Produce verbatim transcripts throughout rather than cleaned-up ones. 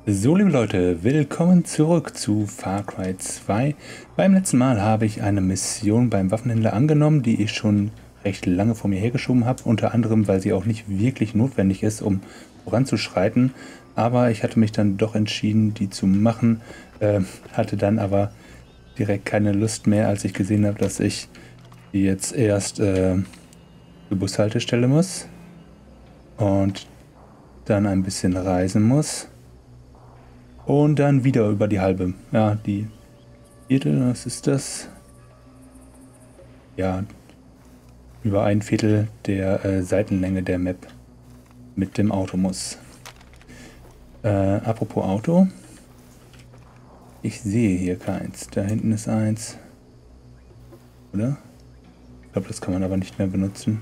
So, liebe Leute, willkommen zurück zu Far Cry zwei. Beim letzten Mal habe ich eine Mission beim Waffenhändler angenommen, die ich schon recht lange vor mir hergeschoben habe. Unter anderem, weil sie auch nicht wirklich notwendig ist, um voranzuschreiten. Aber ich hatte mich dann doch entschieden, die zu machen. Äh, hatte dann aber direkt keine Lust mehr, als ich gesehen habe, dass ich die jetzt erst äh, zur Bushaltestelle muss. Und dann ein bisschen reisen muss. Und dann wieder über die halbe. Ja, die Viertel, was ist das? Ja, über ein Viertel der äh, Seitenlänge der Map mit dem Auto muss. Äh, apropos Auto. Ich sehe hier keins. Da hinten ist eins. Oder? Ich glaube, das kann man aber nicht mehr benutzen.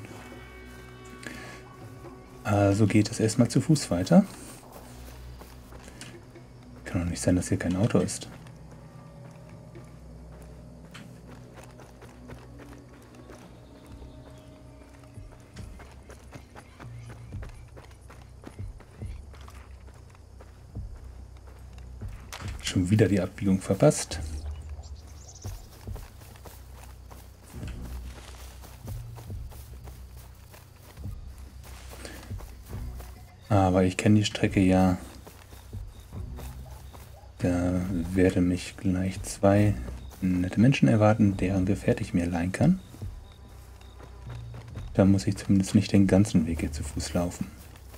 Also geht es erstmal zu Fuß weiter. Kann doch nicht sein, dass hier kein Auto ist. Schon wieder die Abbiegung verpasst. Aber ich kenne die Strecke ja. Da werden mich gleich zwei nette Menschen erwarten, deren Gefährt ich mir leihen kann. Da muss ich zumindest nicht den ganzen Weg hier zu Fuß laufen.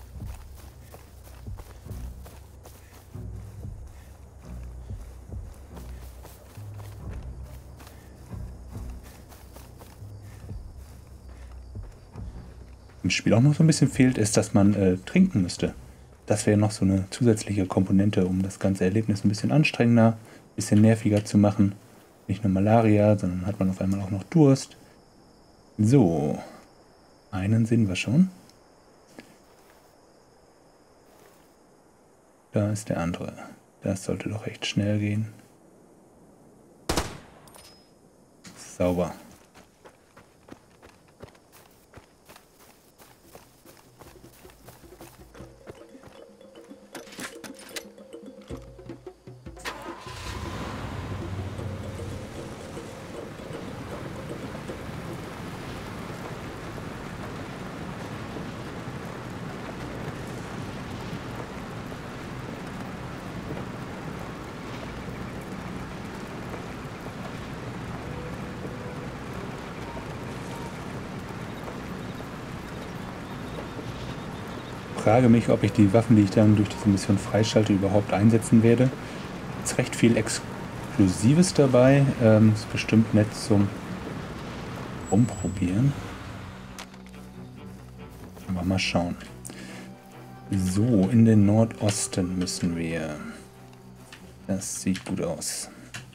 Im Spiel auch noch so ein bisschen fehlt, ist, dass man äh, trinken müsste. Das wäre noch so eine zusätzliche Komponente, um das ganze Erlebnis ein bisschen anstrengender, ein bisschen nerviger zu machen. Nicht nur Malaria, sondern hat man auf einmal auch noch Durst. So, einen sehen wir schon. Da ist der andere. Das sollte doch recht schnell gehen. Sauber. Ich frage mich, ob ich die Waffen, die ich dann durch diese Mission freischalte, überhaupt einsetzen werde. Es ist recht viel Exklusives dabei. Ähm, ist bestimmt nett zum Umprobieren. Aber mal schauen. So, in den Nordosten müssen wir. Das sieht gut aus.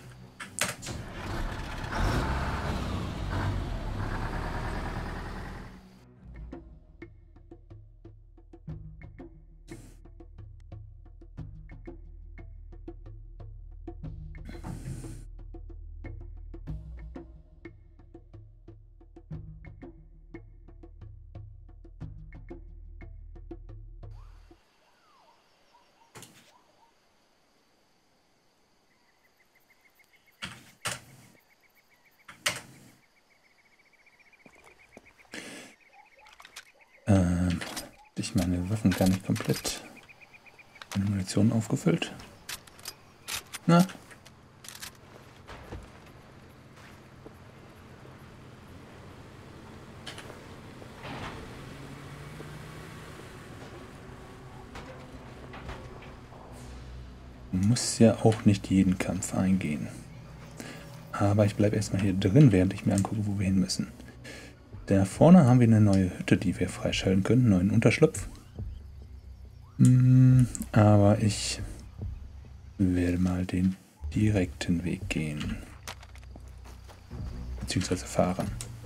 Ähm, ich meine Waffen gar nicht komplett. Meine Munition aufgefüllt. Na? Muss ja auch nicht jeden Kampf eingehen. Aber ich bleibe erstmal hier drin, während ich mir angucke, wo wir hin müssen. Da vorne haben wir eine neue Hütte, die wir freischalten können, einen neuen Unterschlupf. Hm, aber ich werde mal den direkten Weg gehen. Beziehungsweise fahren.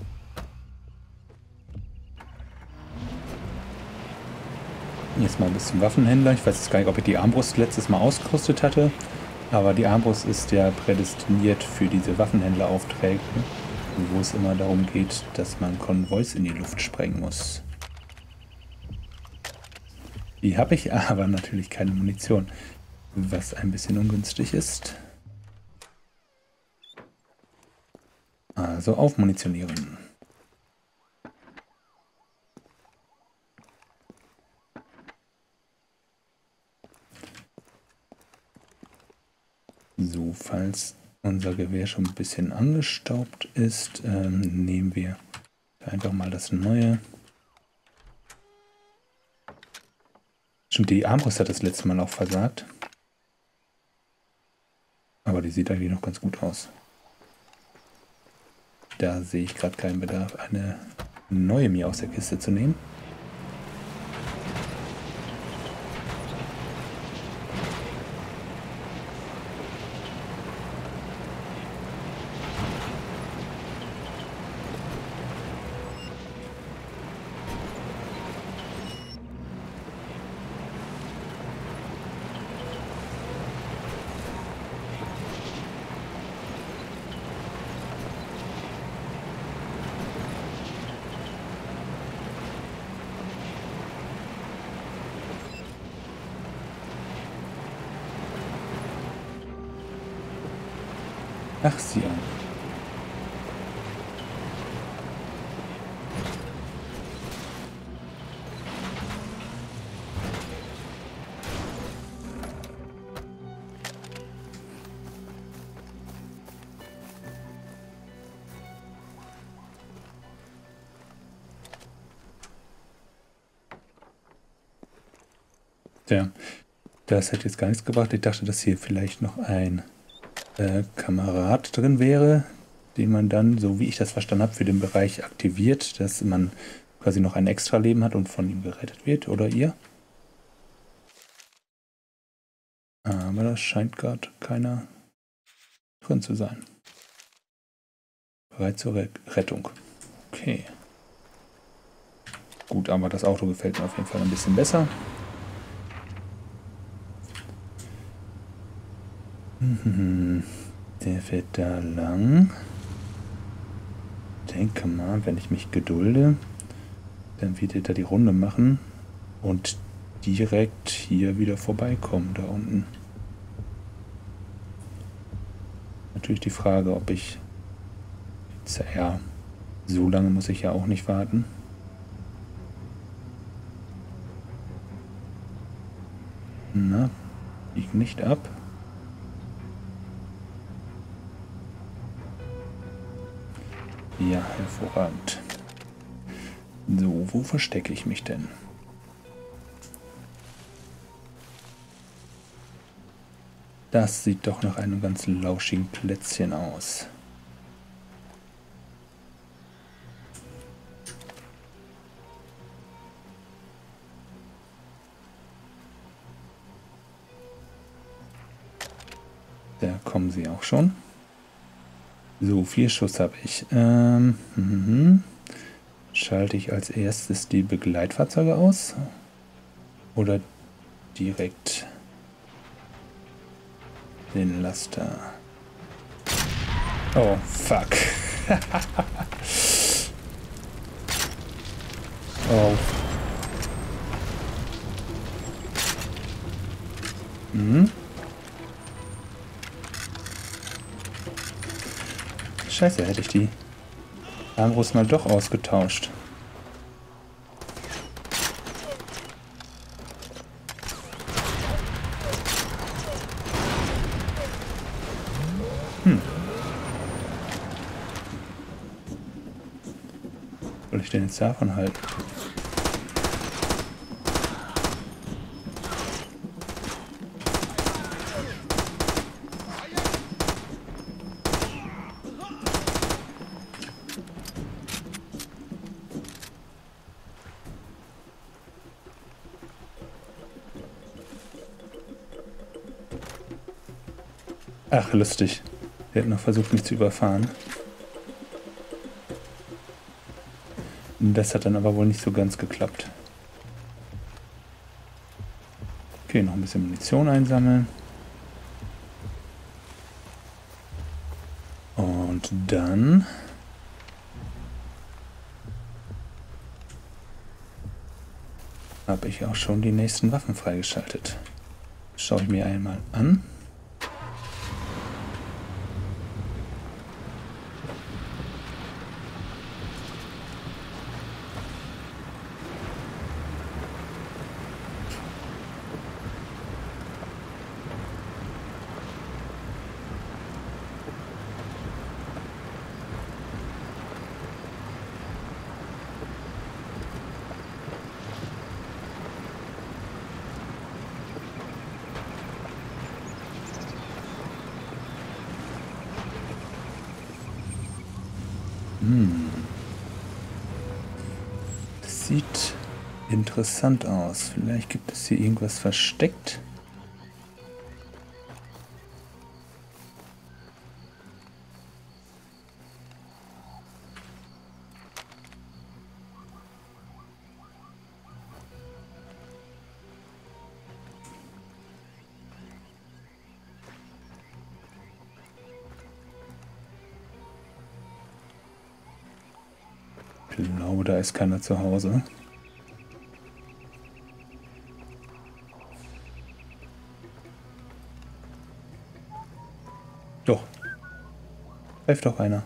Jetzt mal bis zum Waffenhändler. Ich weiß jetzt gar nicht, ob ich die Armbrust letztes Mal ausgerüstet hatte. Aber die Armbrust ist ja prädestiniert für diese Waffenhändleraufträge, wo es immer darum geht, dass man Konvois in die Luft sprengen muss. Die habe ich aber natürlich keine Munition. was ein bisschen ungünstig ist. Also aufmunitionieren. So, falls unser Gewehr schon ein bisschen angestaubt ist, ähm, nehmen wir einfach mal das neue. Stimmt, die Armbrust hat das letzte Mal auch versagt. Aber die sieht eigentlich noch ganz gut aus. Da sehe ich gerade keinen Bedarf, eine neue mir aus der Kiste zu nehmen. Ach, sie an. Tja, das hätte jetzt gar nichts gebracht. Ich dachte, dass hier vielleicht noch ein äh, Kamerad drin wäre, den man dann, so wie ich das verstanden habe, für den Bereich aktiviert, dass man quasi noch ein extra Leben hat und von ihm gerettet wird, oder ihr? Aber da scheint gerade keiner drin zu sein. Bereit zur Re Rettung. Okay. Gut, aber das Auto gefällt mir auf jeden Fall ein bisschen besser. Der fährt da lang. Denke mal, wenn ich mich gedulde, dann wird er da die Runde machen und direkt hier wieder vorbeikommen, da unten. Natürlich die Frage, ob ich... Ja, so lange muss ich ja auch nicht warten. Na, bieg nicht ab. Ja, hervorragend. So, wo verstecke ich mich denn? Das sieht doch nach einem ganz lauschigen Plätzchen aus. Da kommen sie auch schon. So, vier Schuss habe ich. Ähm, mhm. Schalte ich als erstes die Begleitfahrzeuge aus? Oder direkt den Laster? Oh, fuck. Oh. Mhm. Scheiße, hätte ich die Armbrust mal doch ausgetauscht. Hm. Was soll ich denn jetzt davon halten? Ach, lustig. Der hat noch versucht, mich zu überfahren. Das hat dann aber wohl nicht so ganz geklappt. Okay, noch ein bisschen Munition einsammeln. Und dann... habe ich auch schon die nächsten Waffen freigeschaltet. Schaue ich mir einmal an. Hm. Das sieht interessant aus. Vielleicht gibt es hier irgendwas versteckt. Ich glaube, da ist keiner zu Hause. Doch. Greift doch einer.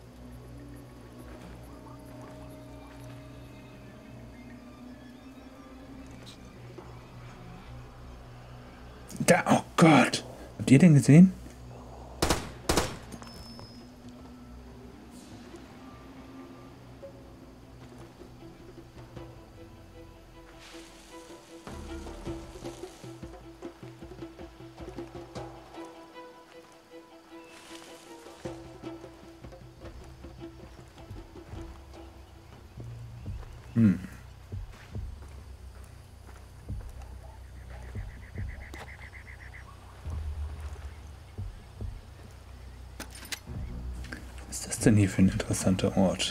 Da, oh Gott. Habt ihr den gesehen? Hm. Was ist das denn hier für ein interessanter Ort?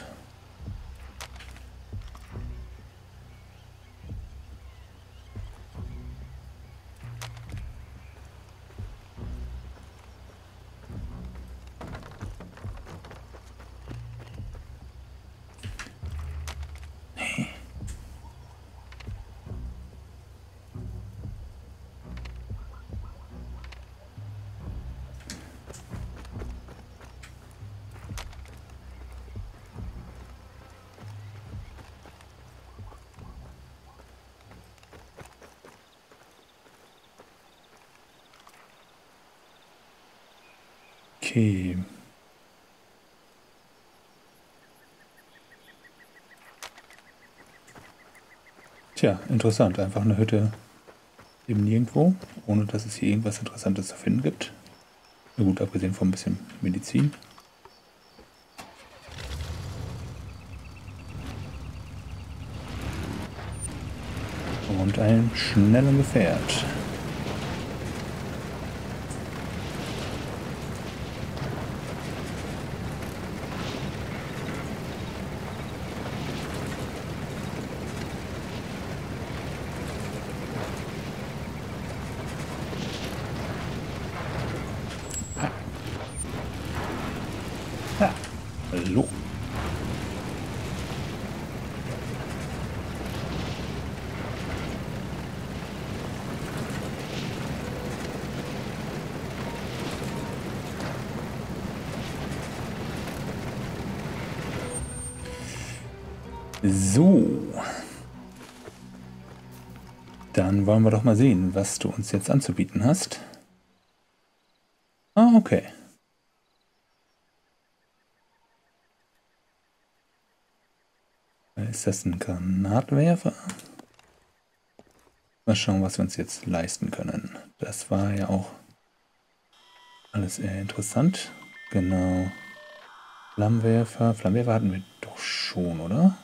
Okay. Tja, interessant. Einfach eine Hütte eben nirgendwo, ohne dass es hier irgendwas Interessantes zu finden gibt. Na gut, abgesehen von ein bisschen Medizin. Und ein schnelles Gefährt. Ha, hallo. So. Dann wollen wir doch mal sehen, was du uns jetzt anzubieten hast. Ah, okay. Ist das ein Granatwerfer? Mal schauen, was wir uns jetzt leisten können. Das war ja auch alles eher interessant. Genau. Flammenwerfer. Flammenwerfer hatten wir doch schon, oder?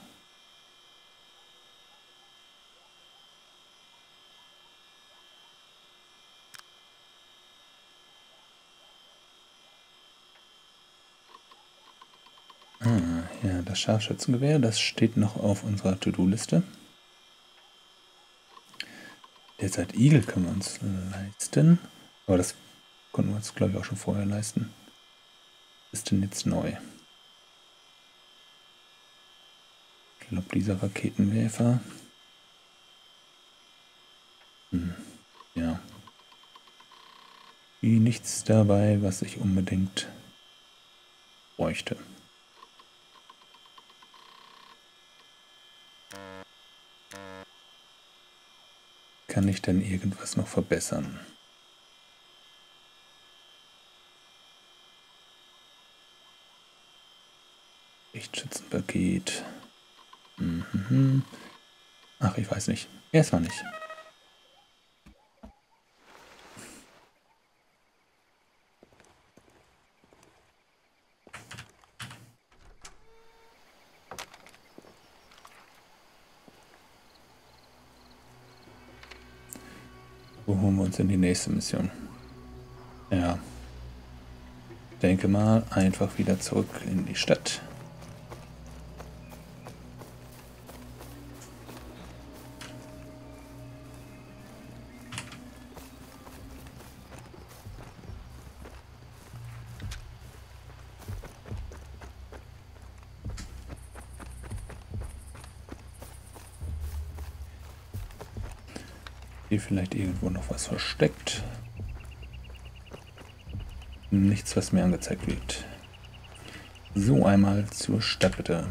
Ah, ja, das Scharfschützengewehr, das steht noch auf unserer To-Do-Liste. Derzeit Igel können wir uns leisten. Aber das konnten wir uns, glaube ich, auch schon vorher leisten. Was ist denn jetzt neu? Ich glaube, dieser Raketenwerfer. Hm, ja. nichts dabei, was ich unbedingt bräuchte. Kann ich denn irgendwas noch verbessern? Lichtschützenpaket. Mhm. Ach, ich weiß nicht. Erstmal nicht. Wo holen wir uns in die nächste Mission? Ja. Denke mal, einfach wieder zurück in die Stadt. Hier vielleicht irgendwo noch was versteckt. Nichts, was mir angezeigt wird. So, einmal zur Stadt bitte.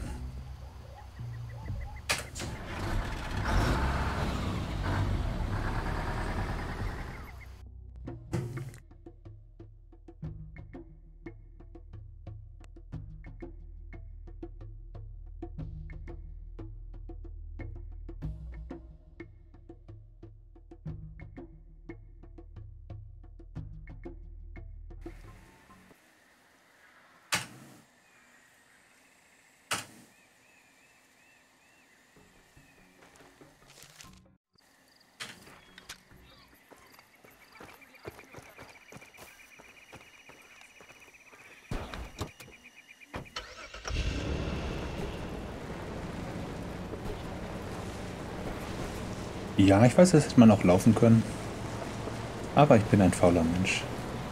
Ja, ich weiß, das hätte man auch laufen können. Aber ich bin ein fauler Mensch.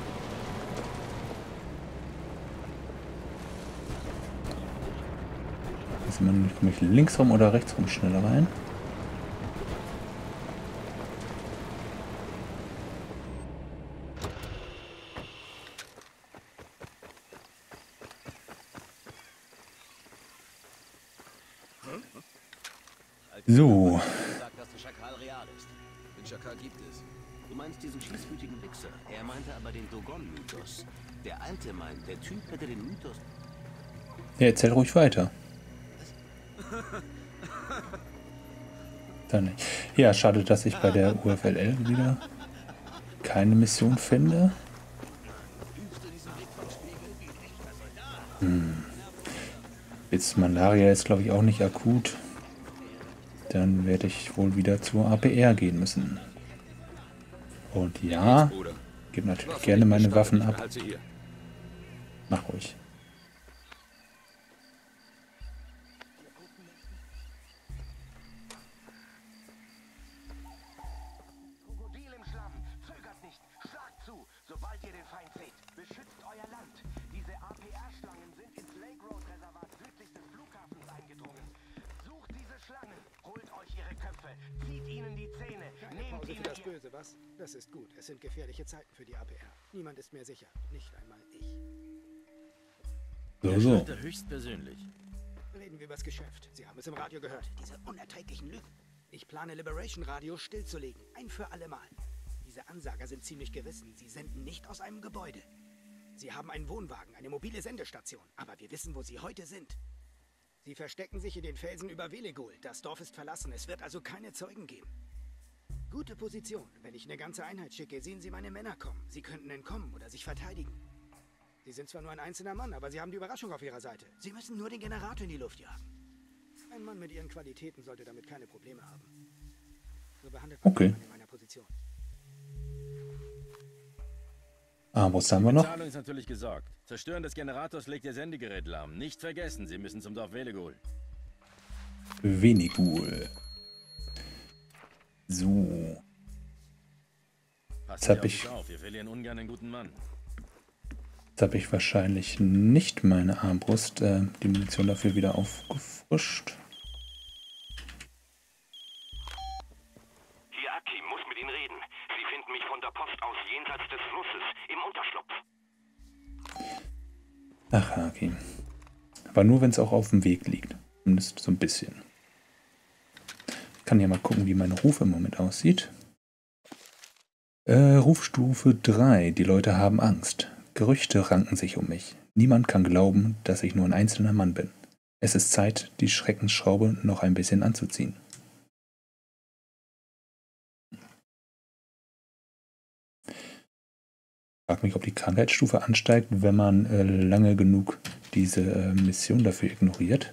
Also man komme ich links rum oder rechts rum schneller rein. So. Den Schakal gibt es. Du meinst diesen schießwütigen Wichser. Er meinte aber den Dogon-Mythos. Der Alte meint, der Typ hätte den Mythos... Ja, erzähl ruhig weiter. Dann nicht. Ja, schade, dass ich bei der U F L L wieder keine Mission finde. Hm. Jetzt Malaria ist, glaube ich, auch nicht akut. Dann werde ich wohl wieder zur A P R gehen müssen. Und ja, gebe natürlich gerne meine Waffen ab. Mach ruhig. Krokodil im Schlamm. Zögert nicht. Schlagt zu, sobald ihr den Feind seht. Beschützt euer Land. Diese A P R-Schlangen sind ins Lake Road-Reservat südlich des Flughafens eingedrungen. Sucht diese Schlangen. Holt euch ihre Köpfe. Zieht ihnen die Zähne. Nehmt ihnen das Böse, was? Das ist gut. Es sind gefährliche Zeiten für die A P R. Niemand ist mehr sicher. Nicht einmal ich. So, so. Höchstpersönlich. Reden wir über das Geschäft. Sie haben es im Radio gehört. Diese unerträglichen Lügen. Ich plane Liberation Radio stillzulegen. Ein für alle Mal. Diese Ansager sind ziemlich gerissen. Sie senden nicht aus einem Gebäude. Sie haben einen Wohnwagen, eine mobile Sendestation. Aber wir wissen, wo sie heute sind. Sie verstecken sich in den Felsen über Velegul. Das Dorf ist verlassen. Es wird also keine Zeugen geben. Gute Position. Wenn ich eine ganze Einheit schicke, sehen Sie meine Männer kommen. Sie könnten entkommen oder sich verteidigen. Sie sind zwar nur ein einzelner Mann, aber Sie haben die Überraschung auf Ihrer Seite. Sie müssen nur den Generator in die Luft jagen. Ein Mann mit Ihren Qualitäten sollte damit keine Probleme haben. So behandelt man Okay. jemanden in meiner Position. Ah, was haben wir noch? Bezahlung ist natürlich gesorgt. Zerstören des Generators legt Ihr Sendegerät lahm. Nicht vergessen, Sie müssen zum Dorf Velegul. Velegul. So. Passen Jetzt Sie hab auf ich- sich auf, wir verlieren ungern einen guten Mann. Jetzt habe ich wahrscheinlich nicht meine Armbrust, äh, die Munition dafür wieder aufgefrischt. Hier, Aki, muss mit Ihnen reden. Sie finden mich von von der Post aus jenseits des Flusses, im Unterschlupf. Ach, Haki. Aber nur, wenn es auch auf dem Weg liegt. Zumindest so ein bisschen. Ich kann ja mal gucken, wie mein Ruf im Moment aussieht. Äh, Rufstufe drei. Die Leute haben Angst. Gerüchte ranken sich um mich. Niemand kann glauben, dass ich nur ein einzelner Mann bin. Es ist Zeit, die Schreckensschraube noch ein bisschen anzuziehen. Ich frage mich, ob die Krankheitsstufe ansteigt, wenn man äh, lange genug diese äh, Mission dafür ignoriert.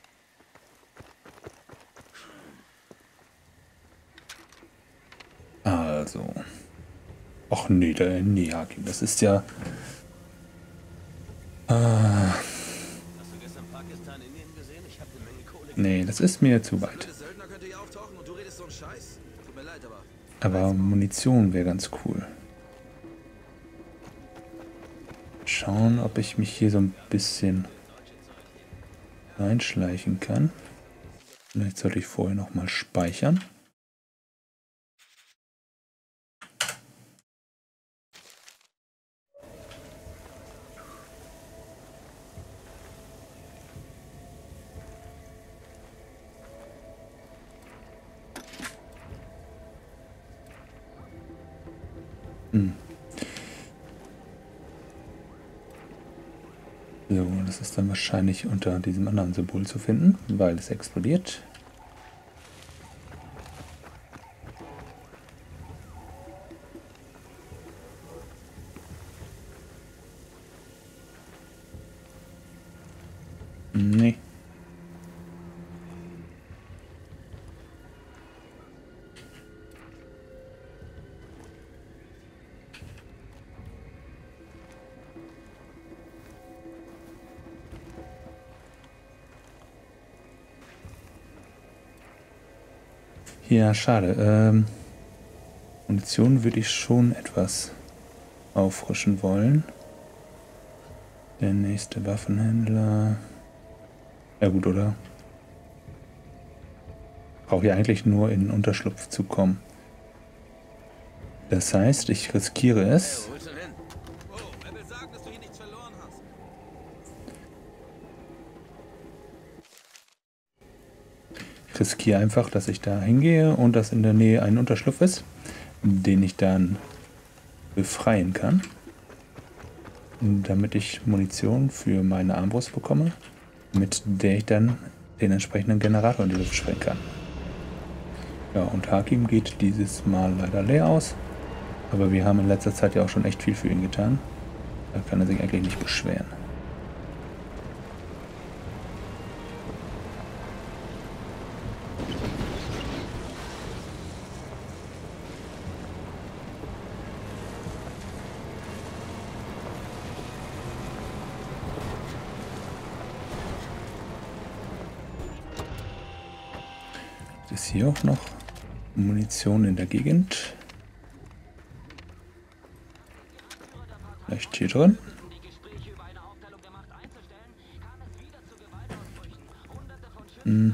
Also. Ach nee, der, nee, Haki, das ist ja... Äh, Hast du gestern Pakistan, Indien gesehen? Ich habe eine Menge Kohle. nee, das ist mir zu weit. Söldner könnte hier auftauchen und du redest so einen Scheiß? Tut mir leid, aber... Aber Munition wäre ganz cool. Schauen, ob ich mich hier so ein bisschen reinschleichen kann. Vielleicht sollte ich vorher noch mal speichern. Hm. So, das ist dann wahrscheinlich unter diesem anderen Symbol zu finden, weil es explodiert. Nee. Ja, schade. Ähm, Munition würde ich schon etwas auffrischen wollen. Der nächste Waffenhändler. Ja gut, oder? Brauche ich eigentlich nur in den Unterschlupf zu kommen. Das heißt, ich riskiere es. Wo willst du denn hin? Oh, wer will sagen, dass du hier nichts verloren hast? Ich riskiere einfach, dass ich da hingehe und dass in der Nähe ein Unterschlupf ist, den ich dann befreien kann. Damit ich Munition für meine Armbrust bekomme, mit der ich dann den entsprechenden Generator in die Luft sprengen kann. Ja, und Hakim geht dieses Mal leider leer aus, aber wir haben in letzter Zeit ja auch schon echt viel für ihn getan. Da kann er sich eigentlich nicht beschweren. Ist hier auch noch Munition in der Gegend? Vielleicht hier drin? Hm.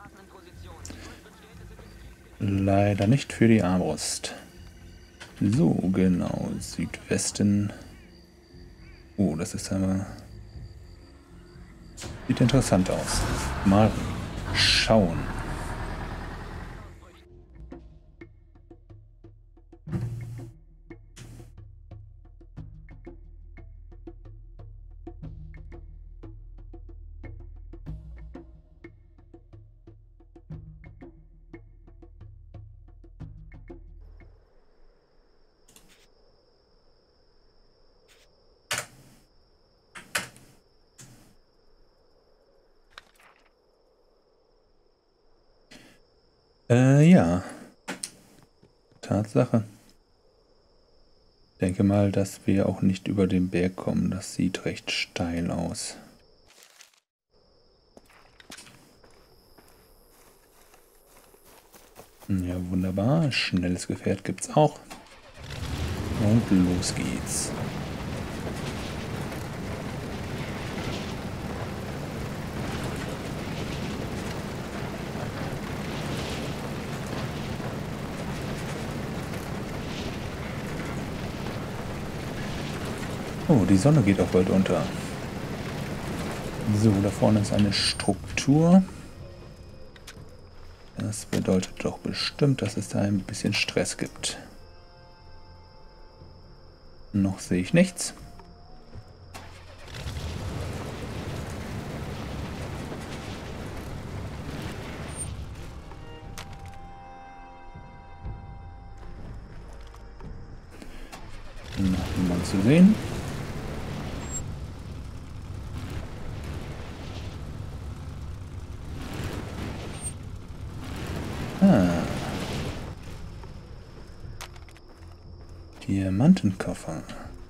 Leider nicht für die Armbrust. So, genau. Südwesten. Oh, das ist aber... Sieht interessant aus. Mal schauen. Äh, ja. Tatsache. Ich denke mal, dass wir auch nicht über den Berg kommen. Das sieht recht steil aus. Ja, wunderbar. Schnelles Gefährt gibt's auch. Und los geht's. Oh, die Sonne geht auch bald unter. So, da vorne ist eine Struktur. Das bedeutet doch bestimmt, dass es da ein bisschen Stress gibt. Noch sehe ich nichts. Noch niemand zu sehen. Ah. Diamantenkoffer.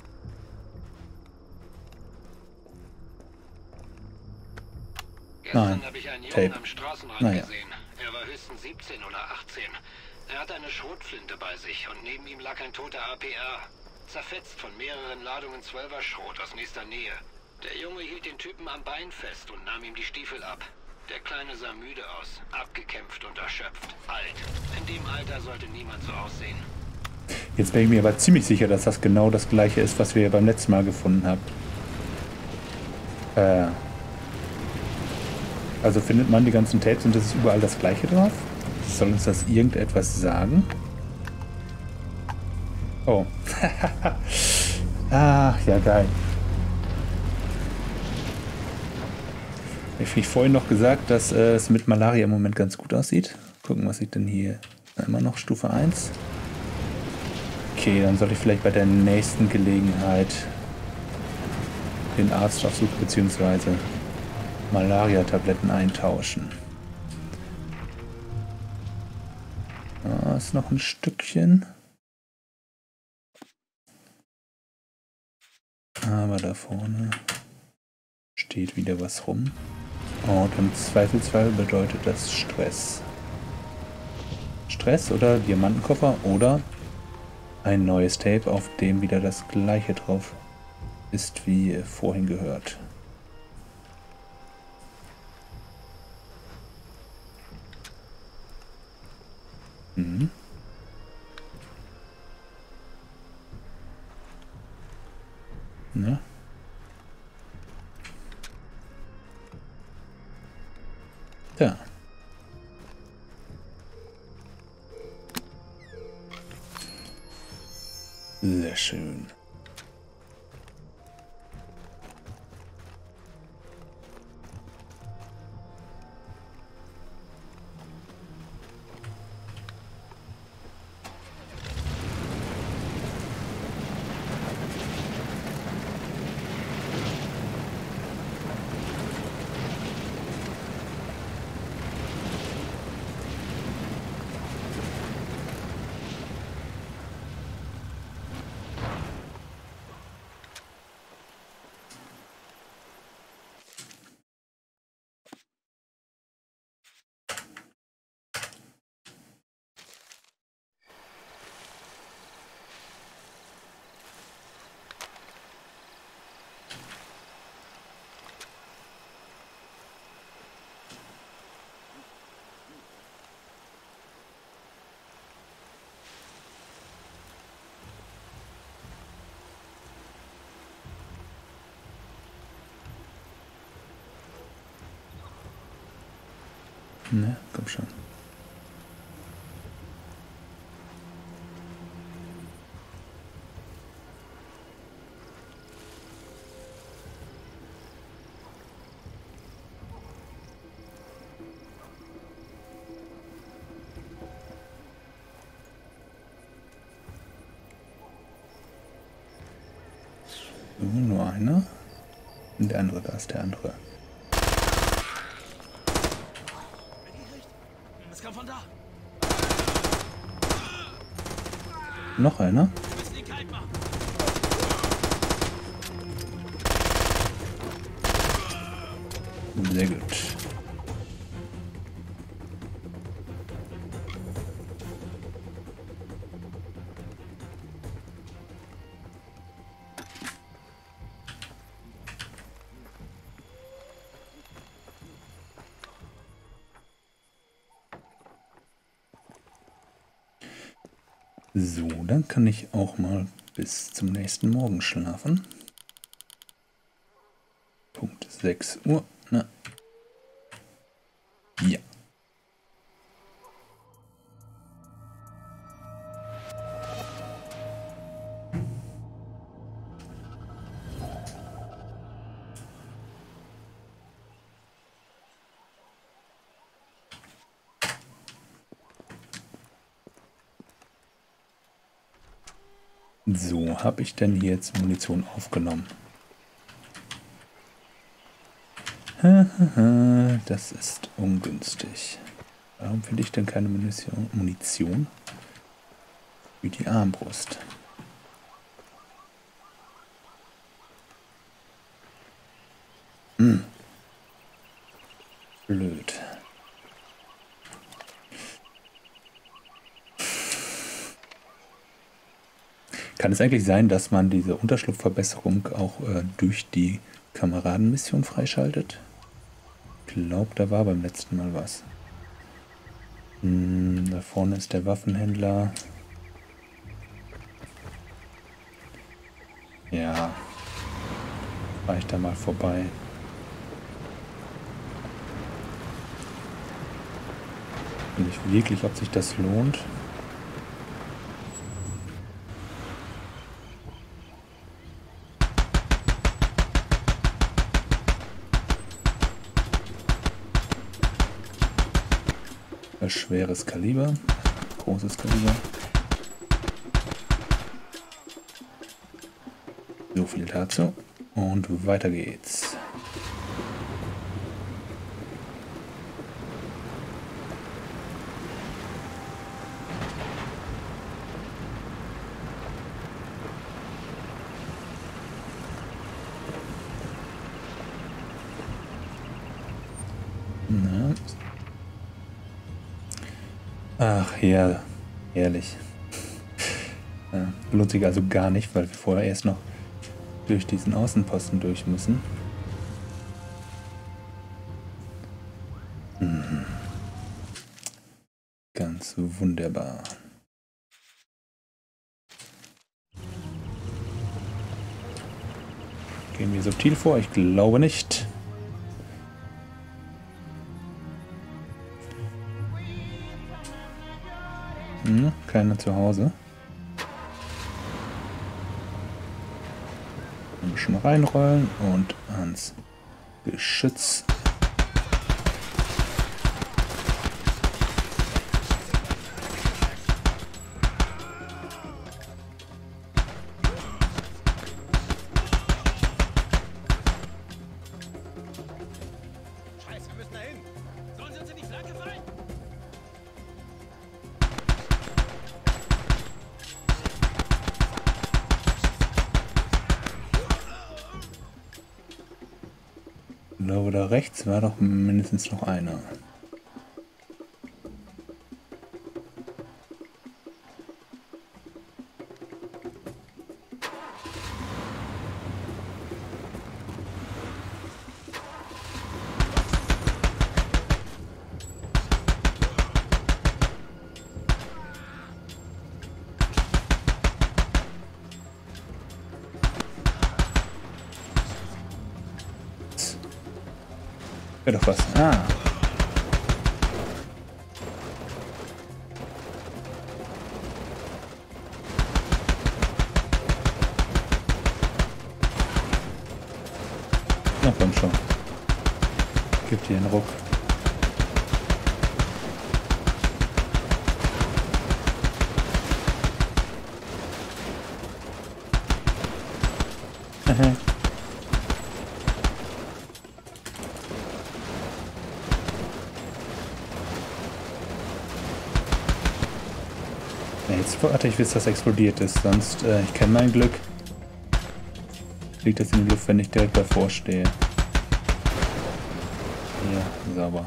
Gestern habe ich einen Jungen Tape. am Straßenrand Naja. gesehen. Er war höchstens siebzehn oder achtzehn. Er hatte eine Schrotflinte bei sich und neben ihm lag ein toter A P R. Zerfetzt von mehreren Ladungen Zwölfer Schrot aus nächster Nähe. Der Junge hielt den Typen am Bein fest und nahm ihm die Stiefel ab. Der Kleine sah müde aus, abgekämpft und erschöpft. Alt. In dem Alter sollte niemand so aussehen. Jetzt bin ich mir aber ziemlich sicher, dass das genau das gleiche ist, was wir beim letzten Mal gefunden haben. Äh, also findet man die ganzen Tapes und das ist überall das gleiche drauf? Soll uns das irgendetwas sagen? Oh. Ach, ja geil. Ich habe vorhin noch gesagt, dass äh, es mit Malaria im Moment ganz gut aussieht. Gucken, was ich denn hier... Immer noch Stufe eins. Okay, dann sollte ich vielleicht bei der nächsten Gelegenheit den Arzt aufsuchen, beziehungsweise Malaria-Tabletten eintauschen. Da ist noch ein Stückchen. Aber da vorne steht wieder was rum. Und im Zweifelsfall bedeutet das Stress. Stress oder Diamantenkoffer oder ein neues Tape, auf dem wieder das gleiche drauf ist, wie vorhin gehört. Mhm. Na? Da. Sehr schön. Ne, komm schon. So, nur einer. Und der andere, da ist der andere. Was kam von da? Noch einer? Wir müssen ihn kalt machen. Sehr gut. So, dann kann ich auch mal bis zum nächsten Morgen schlafen. sechs Uhr. Na. Ja. So, habe ich denn hier jetzt Munition aufgenommen? Das ist ungünstig. Warum finde ich denn keine Munition? Munition? Wie die Armbrust. Hm. Blöd. Kann es eigentlich sein, dass man diese Unterschlupfverbesserung auch äh, durch die Kameradenmission freischaltet? Ich glaube, da war beim letzten Mal was. Hm, da vorne ist der Waffenhändler. Ja. Fahr ich da mal vorbei. Bin ich wirklich, ob sich das lohnt? Schweres Kaliber, großes Kaliber. So viel dazu. Und weiter geht's. Na. Ach ja, herrlich. Ja, lohnt sich also gar nicht, weil wir vorher erst noch durch diesen Außenposten durch müssen. Mhm. Ganz wunderbar. Gehen wir subtil vor? Ich glaube nicht. Hm, keiner zu Hause. Ein bisschen reinrollen und ans Geschütz. Scheiße, wir müssen da hin. Sollen sie uns in die Flanke fallen? Da oder rechts war doch mindestens noch einer. Wäre doch was. Ah. Na komm schon. Gib dir einen Ruck. Aha. Jetzt warte ich, bis das explodiert ist, sonst, äh, ich kenne mein Glück. Fliegt das in die Luft, wenn ich direkt davor stehe. Hier, sauber.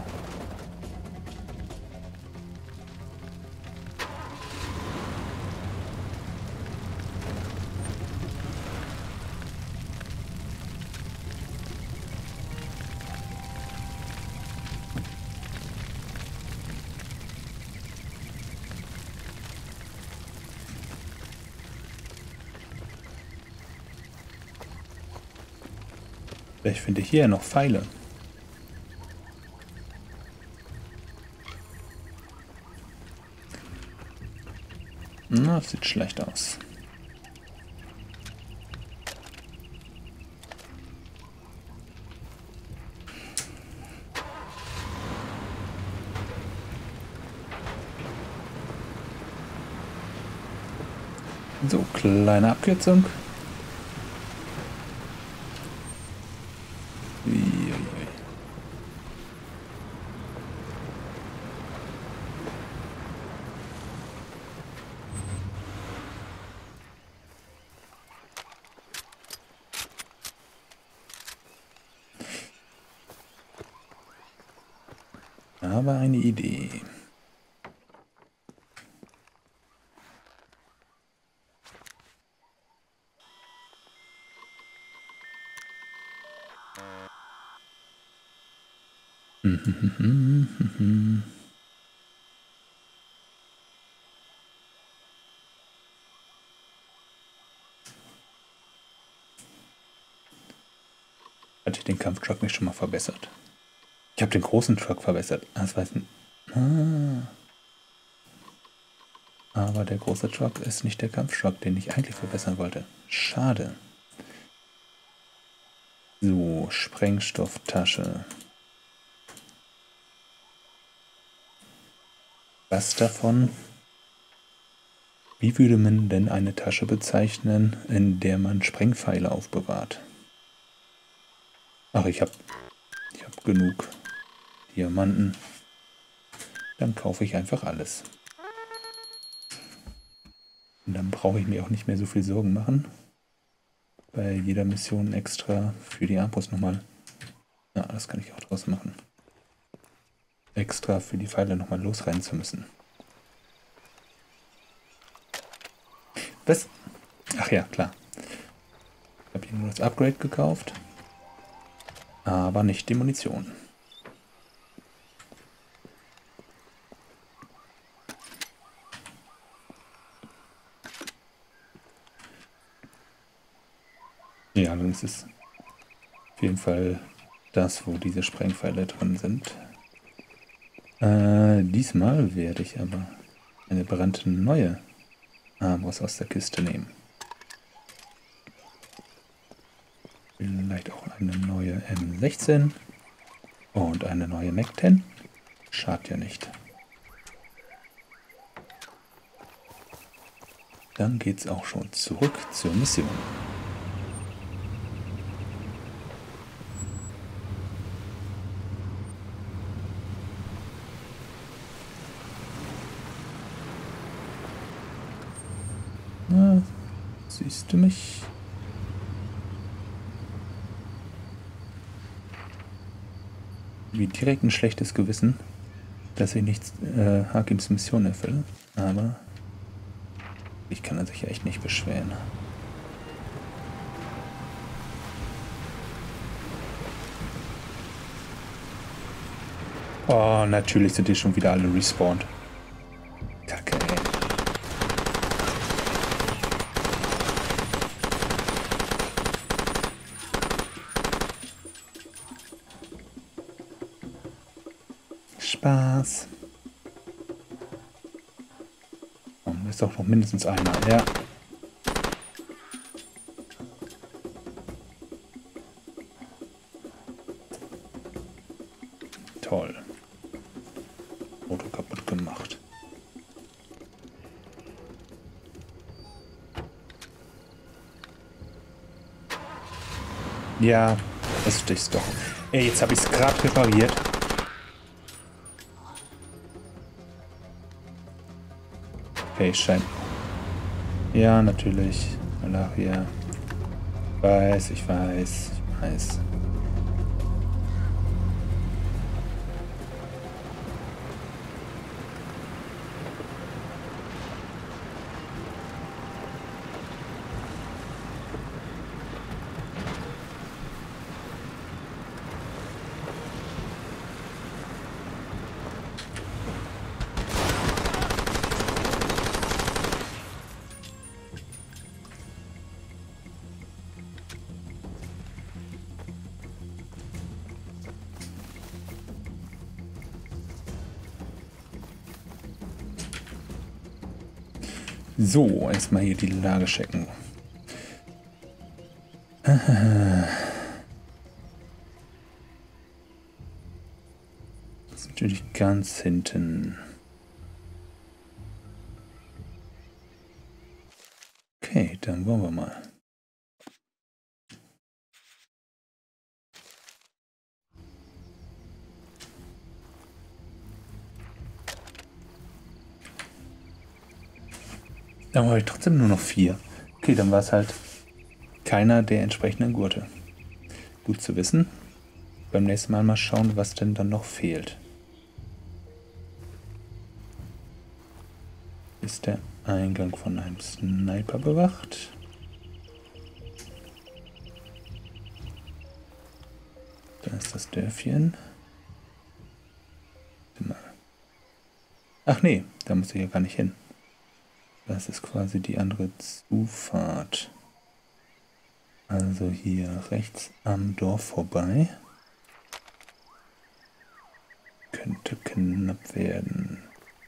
Vielleicht finde ich hier ja noch Pfeile. Na, das sieht schlecht aus. So, kleine Abkürzung. Uiuiui. Aber eine Idee. Hatte ich den Kampftruck nicht schon mal verbessert? Ich habe den großen Truck verbessert. Das weiß ich. Ah. Aber der große Truck ist nicht der Kampftruck, den ich eigentlich verbessern wollte. Schade. So, Sprengstofftasche. Was davon? Wie würde man denn eine Tasche bezeichnen, in der man Sprengpfeile aufbewahrt? Ach, ich habe ich hab genug Diamanten. Dann kaufe ich einfach alles. Und dann brauche ich mir auch nicht mehr so viel Sorgen machen. Bei jeder Mission extra für die Armbrust nochmal. Ja, das kann ich auch draus machen. Extra für die Pfeile nochmal losrennen zu müssen. Was? Ach ja, klar. Ich habe hier nur das Upgrade gekauft. Aber nicht die Munition. Ja, allerdings ist auf jeden Fall das, wo diese Sprengpfeile drin sind. Äh, diesmal werde ich aber eine brandneue Armbrust aus der Kiste nehmen. Vielleicht auch eine neue M sechzehn und eine neue Mac zehn. Schadet ja nicht. Dann geht's auch schon zurück zur Mission. Na, siehst du mich? Wie direkt ein schlechtes Gewissen, dass ich nicht äh, Hakims Mission erfülle, aber ich kann er sich echt nicht beschweren. Oh, natürlich sind die schon wieder alle respawned. Kacke, ey. Spaß. Oh, da ist doch noch mindestens einer. Ja. Toll. Auto kaputt gemacht. Ja, das ist doch. Ey, jetzt habe ich es gerade repariert. Okay, scheint. Ja, natürlich. Malaria. Ich weiß, ich weiß, ich weiß. So, erstmal hier die Lage checken. Das ist natürlich ganz hinten. Okay, dann wollen wir mal. Dann habe ich trotzdem nur noch vier. Okay, dann war es halt keiner der entsprechenden Gurte. Gut zu wissen. Beim nächsten Mal mal schauen, was denn dann noch fehlt. Ist der Eingang von einem Sniper bewacht? Da ist das Dörfchen. Ach nee, da muss ich ja gar nicht hin. Das ist quasi die andere Zufahrt. Also hier rechts am Dorf vorbei. Könnte knapp werden.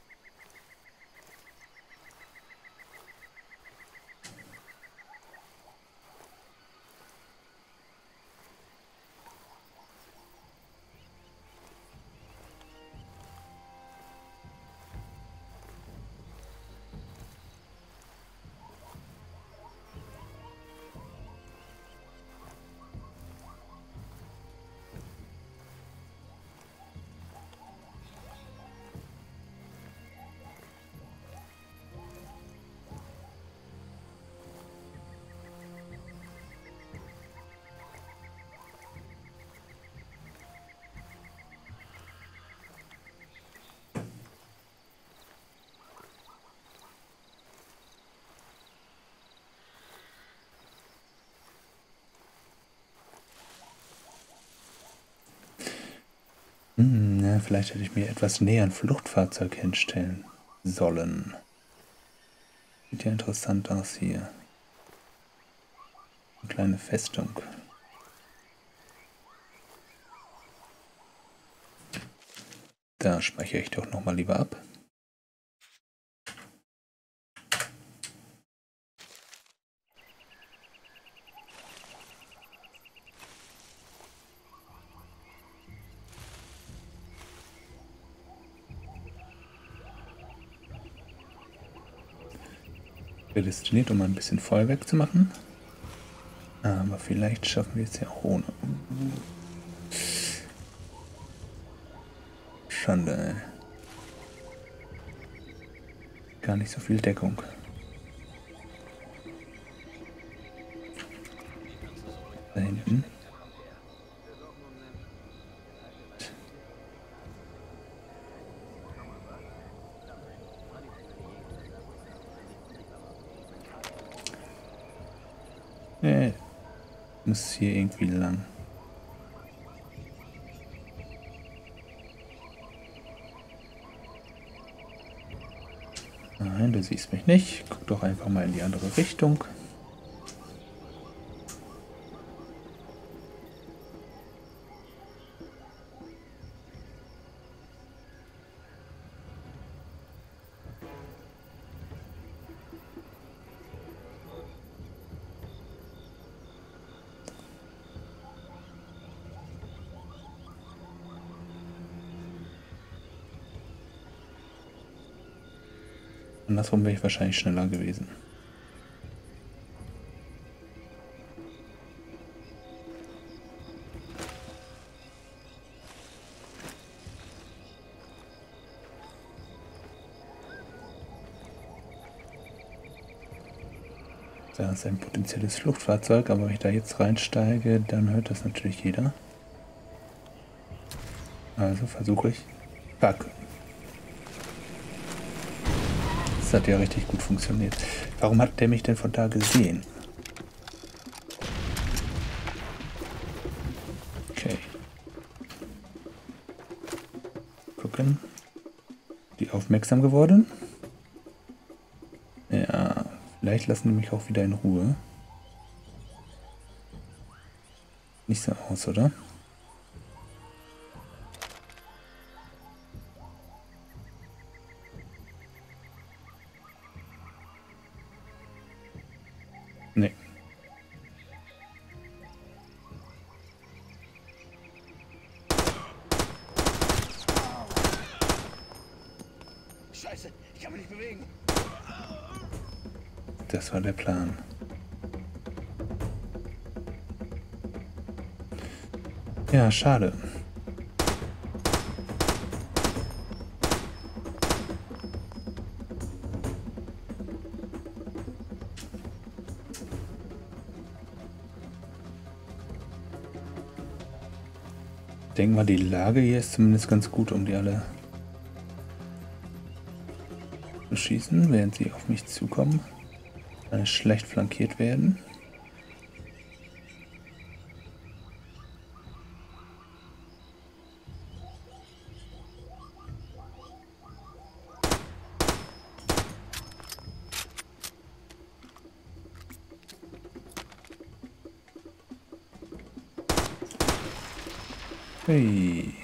Hm, ja, vielleicht hätte ich mir etwas näher ein Fluchtfahrzeug hinstellen sollen. Sieht ja interessant aus hier. Eine kleine Festung. Da speichere ich doch noch mal lieber ab. Prädestiniert, um ein bisschen Feuerwerk zu machen. Aber vielleicht schaffen wir es ja auch ohne. Schande, ey. Gar nicht so viel Deckung. Da hinten. Nee, muss hier irgendwie lang. Nein, du siehst mich nicht. Guck doch einfach mal in die andere Richtung. Andersrum wäre ich wahrscheinlich schneller gewesen. Da ist ein potenzielles Fluchtfahrzeug, aber wenn ich da jetzt reinsteige, dann hört das natürlich jeder. Also versuche ich. Fuck. Das hat ja richtig gut funktioniert. Warum hat der mich denn von da gesehen? Okay. Gucken. Die aufmerksam geworden? Ja, vielleicht lassen die mich auch wieder in Ruhe. Nicht so aus, oder? kann mich nicht bewegen. Das war der Plan. Ja, schade. Ich denke mal, die Lage hier ist zumindest ganz gut, um die alle zu schießen, während sie auf mich zukommen. Dann schlecht flankiert werden. Hey.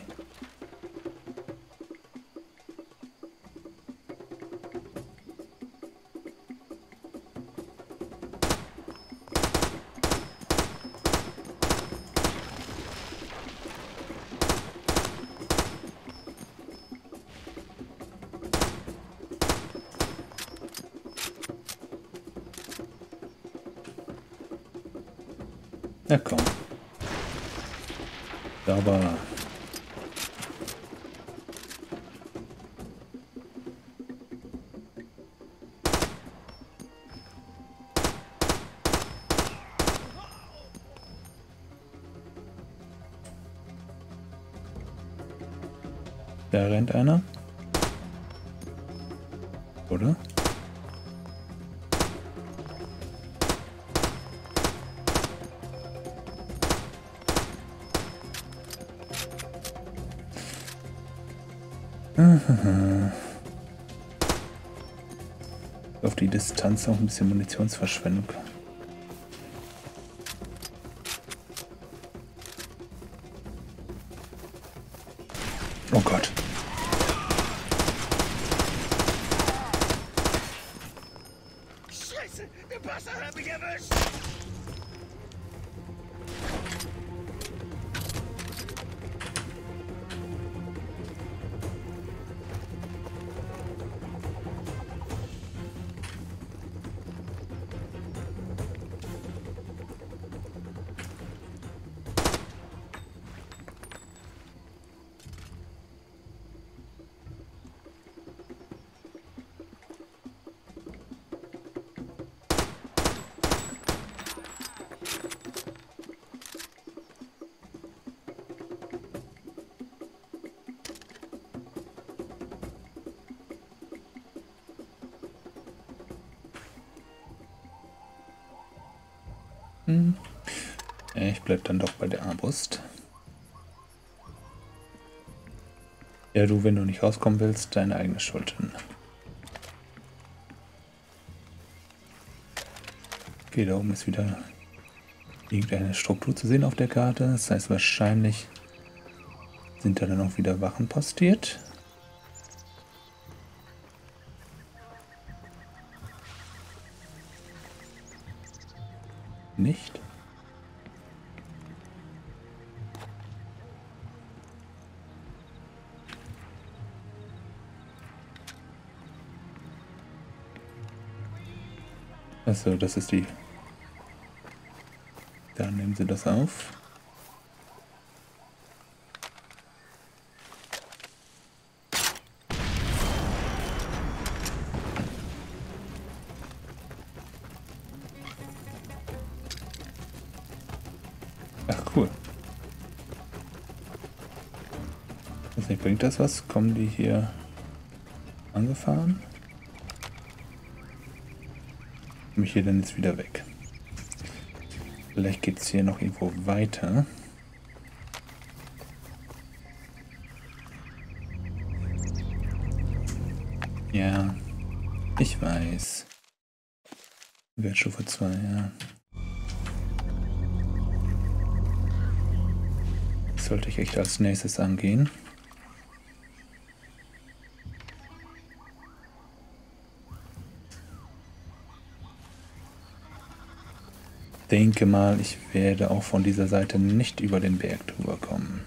Na komm. Sauber. Da rennt einer. Oder? Auf die Distanz auch ein bisschen Munitionsverschwendung. Oh Gott. Scheiße, der Bastard hat mich erwischt. Hm. Ich bleib dann doch bei der Armbrust. Ja, du, wenn du nicht rauskommen willst, deine eigene Schuld. Okay, da oben ist wieder irgendeine Struktur zu sehen auf der Karte. Das heißt, wahrscheinlich sind da dann auch wieder Wachen postiert. Nicht? Achso, das ist die. Dann nehmen Sie das auf. Ach cool. Weiß nicht, bringt das was? Kommen die hier angefahren? Mich hier dann jetzt wieder weg. Vielleicht geht es hier noch irgendwo weiter. Ja, ich weiß. Wertstufe zwei, ja. Das sollte ich echt als nächstes angehen. Denke mal, ich werde auch von dieser Seite nicht über den Berg drüber kommen.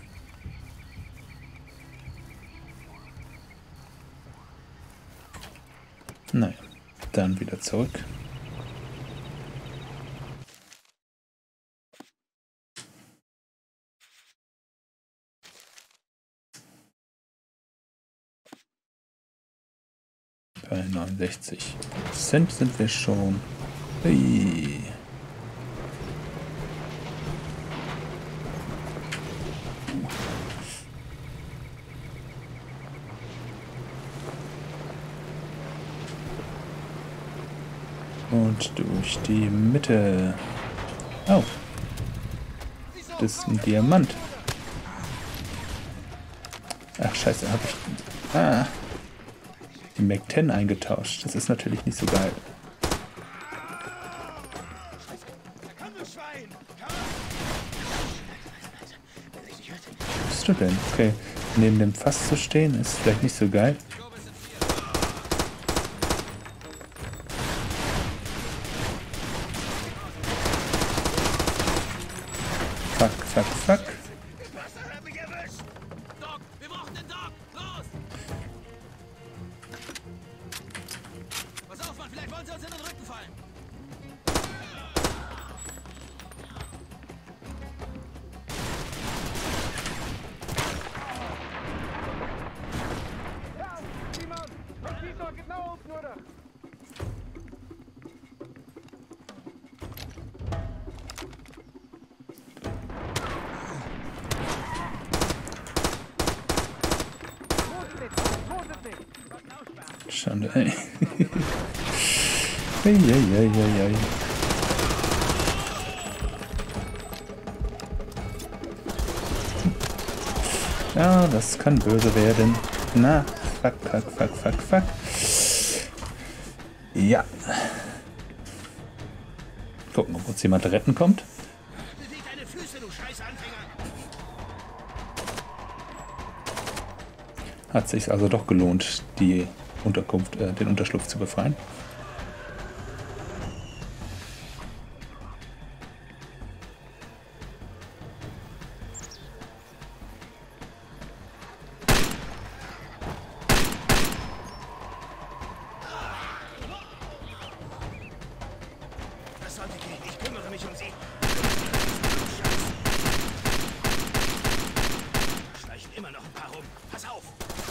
Naja, dann wieder zurück. Bei neunundsechzig Prozent sind wir schon. Ui. Und durch die Mitte. Oh. Das ist ein Diamant. Ach scheiße, habe ich ah, die Mac zehn eingetauscht. Das ist natürlich nicht so geil. Wo bist du denn? Okay, neben dem Fass zu stehen ist vielleicht nicht so geil. Fuck, fuck, fuck. Schande, ey. Eieieiei. Ja, das kann böse werden. Na, fuck, fuck, fuck, fuck, fuck. Ja. Gucken, ob uns jemand retten kommt. Hat sich also doch gelohnt, die Unterkunft, äh, den Unterschlupf zu befreien. Das sollte gehen. Ich kümmere mich um sie. Da schleichen immer noch ein paar rum. Pass auf!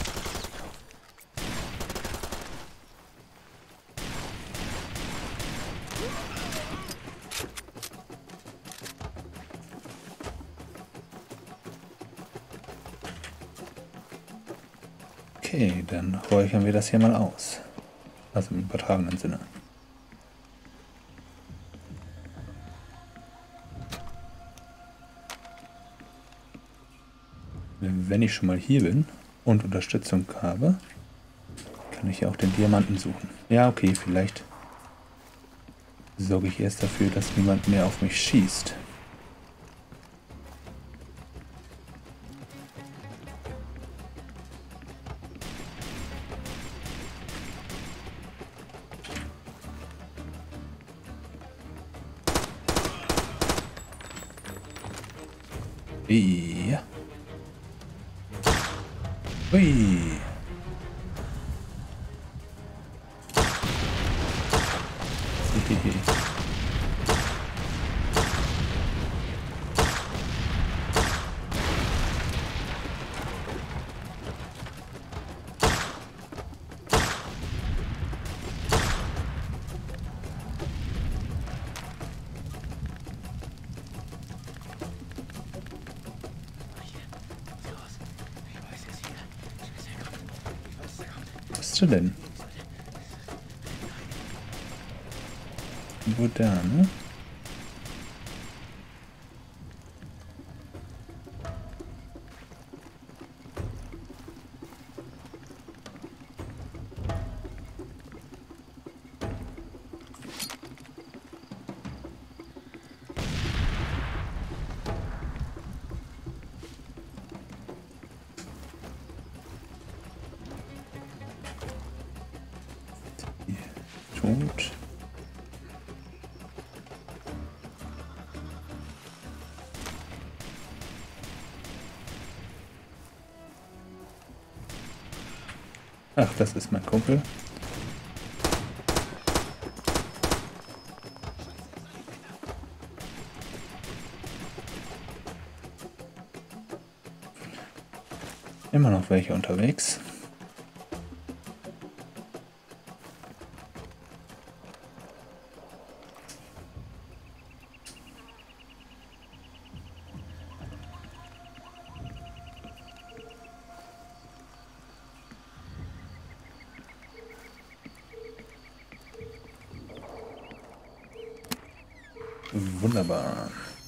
Okay, dann räuchern wir das hier mal aus. Also im übertragenen Sinne. Wenn ich schon mal hier bin und Unterstützung habe, kann ich ja auch den Diamanten suchen. Ja, okay, vielleicht sorge ich erst dafür, dass niemand mehr auf mich schießt. Ja. Ui. Was bist du denn? Wo da, ne? Tot. Ach, das ist mein Kumpel. Immer noch welche unterwegs. Wunderbar.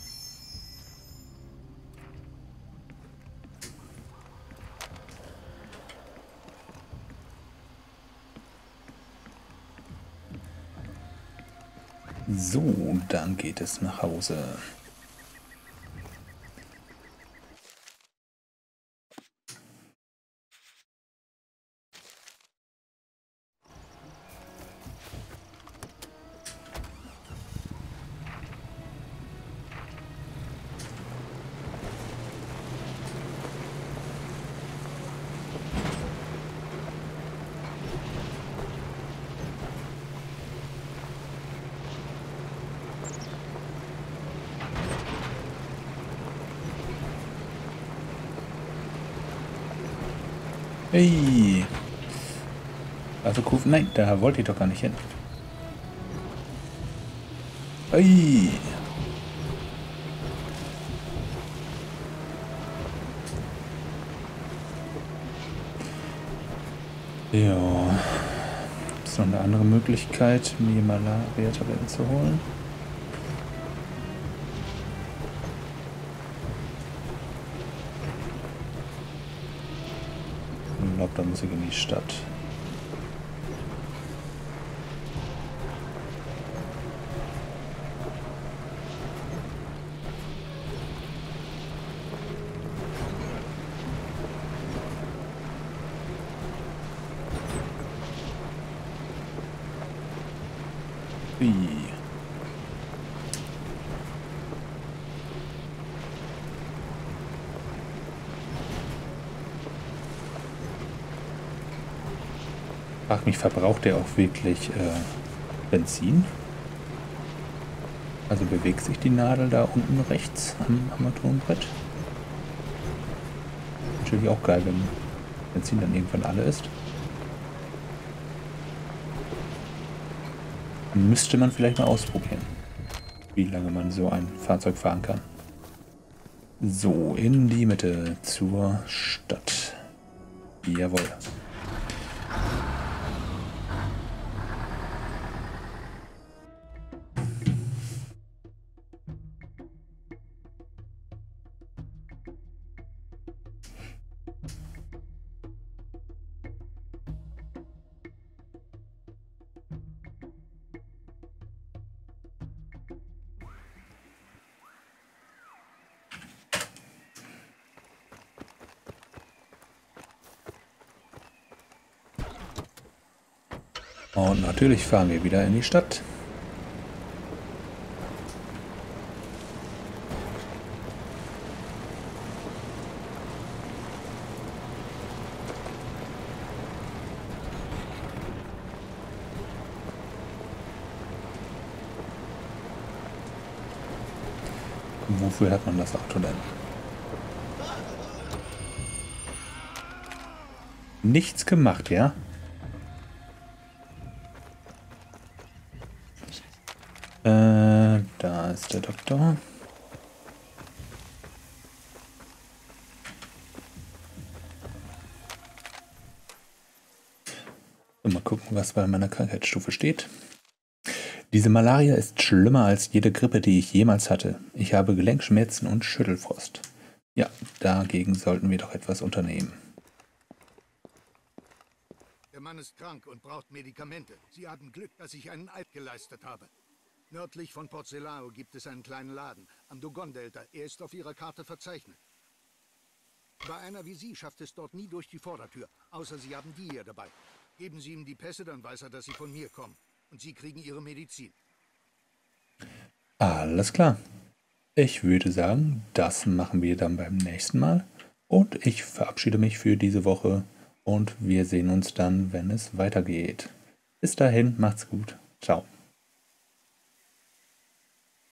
So, dann geht es nach Hause. Hey! Also Kufen, nein, da wollte ich doch gar nicht hin. Hey! Ja. Ist noch eine andere Möglichkeit, mir Malaria-Tabletten zu holen? Ich glaube, da muss ich in die Stadt. Wie? Frag mich, verbraucht der auch wirklich äh, Benzin? Also bewegt sich die Nadel da unten rechts am Armaturenbrett? Natürlich auch geil, wenn Benzin dann irgendwann alle ist. Müsste man vielleicht mal ausprobieren, wie lange man so ein Fahrzeug fahren kann. So, in die Mitte zur Stadt. Jawohl. Und natürlich fahren wir wieder in die Stadt. Wofür hat man das Auto denn? Nichts gemacht, ja? Äh, da ist der Doktor. So, mal gucken, was bei meiner Krankheitsstufe steht. Diese Malaria ist schlimmer als jede Grippe, die ich jemals hatte. Ich habe Gelenkschmerzen und Schüttelfrost. Ja, dagegen sollten wir doch etwas unternehmen. Der Mann ist krank und braucht Medikamente. Sie haben Glück, dass ich einen Eid geleistet habe. Nördlich von Porzelao gibt es einen kleinen Laden, am Dogon-Delta. Er ist auf Ihrer Karte verzeichnet. Bei einer wie Sie schafft es dort nie durch die Vordertür, außer Sie haben die hier dabei. Geben Sie ihm die Pässe, dann weiß er, dass Sie von mir kommen. Und Sie kriegen Ihre Medizin. Alles klar. Ich würde sagen, das machen wir dann beim nächsten Mal. Und ich verabschiede mich für diese Woche. Und wir sehen uns dann, wenn es weitergeht. Bis dahin, macht's gut. Ciao.